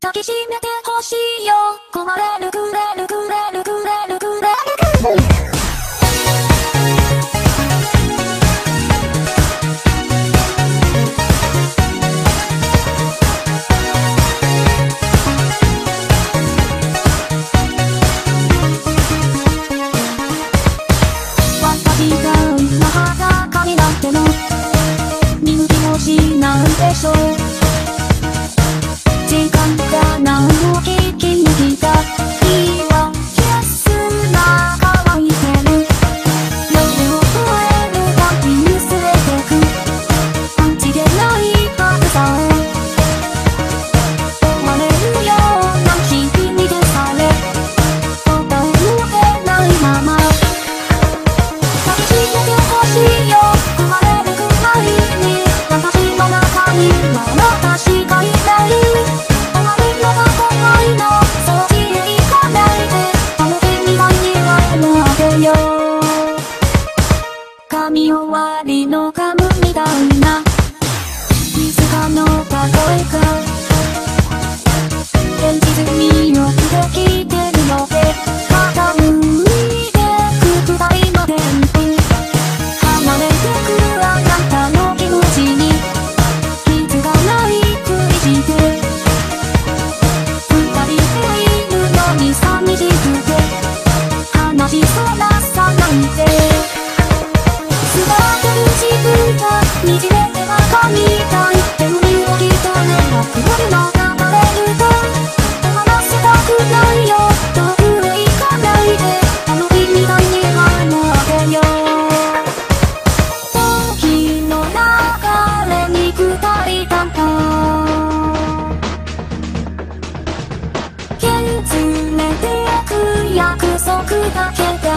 抱きしめてほしいよ。壊れるくれるくれるくれるくれるくれる。私が女裸になっても見向きもしないでしょう。時間が何を聞き抜いた日はキスが乾いてる。夜を越えるたびに薄れてくパンチでないパクさえ追われるような日々にでされ答えの出ないまま抱きしめてほしいよ。壊れるくらいに私の中には私がいない。終わるのが怖いの。そっちへ行かないで。あの日みたいにはやめてよ。髪終わりのガムみたいないつかの例えが現実によくできてるので傾いてくくらいの電気離れてくあなたの気持ちに傷がないふりして二人でいるのに寂しくて話そらさないで座ってる自分がにじれてばかみたい煙をきたねば夜の流れると手放せたくないよ。遠くへ行かないであの日みたいには待てよ。時の流れに二人だった削れてく約束だけで